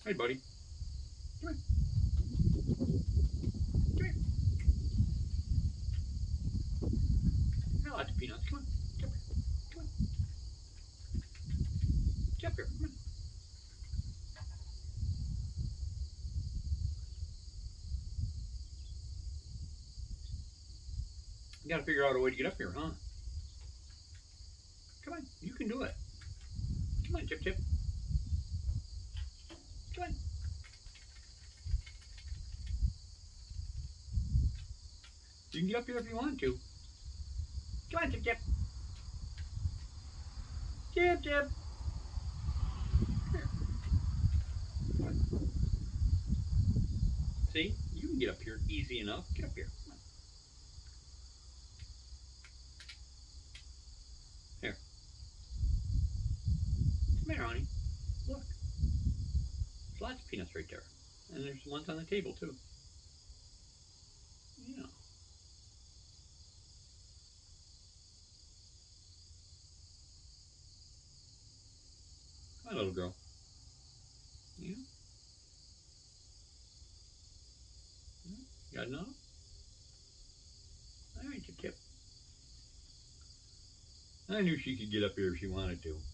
Hey, buddy. Come here. Come here. I like the peanuts. Come on. Get up here. Come on. Get up here. Come on. You gotta figure out a way to get up here, huh? Come on. You can do it. Come on, Chip Chip. Come on. You can get up here if you want to. Come on, Chip Chip. Chip Chip. Here. Come on. See? You can get up here easy enough. Get up here. Come on. Here. Come here, honey. Look. There's lots of peanuts right there. And there's ones on the table, too. Yeah. Come on, little girl. Yeah. Got enough? All right, Chip Chip. I knew she could get up here if she wanted to.